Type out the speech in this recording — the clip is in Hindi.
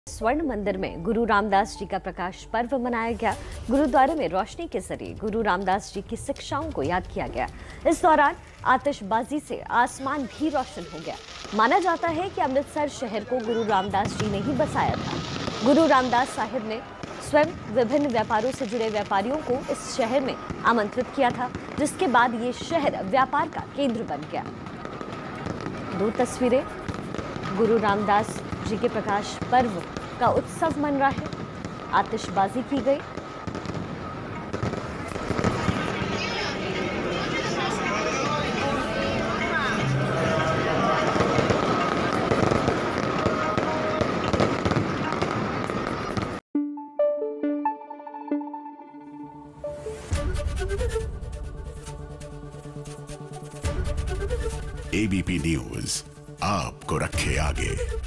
स्वर्ण मंदिर में गुरु रामदास जी का प्रकाश पर्व मनाया गया। गुरुद्वारे में रोशनी के जरिए गुरु रामदास जी की शिक्षाओं को याद किया गया। इस दौरान आतिशबाजी से आसमान भी रोशन हो गया। माना जाता है कि अमृतसर शहर को गुरु रामदास जी ने ही बसाया था। गुरु रामदास साहिब ने स्वयं विभिन्न व्यापारों से जुड़े व्यापारियों को इस शहर में आमंत्रित किया था, जिसके बाद ये शहर व्यापार का केंद्र बन गया। दो तस्वीरें गुरु रामदास जी के प्रकाश पर्व का उत्सव मन रहा है। आतिशबाजी की गई। एबीपी न्यूज आपको रखे आगे।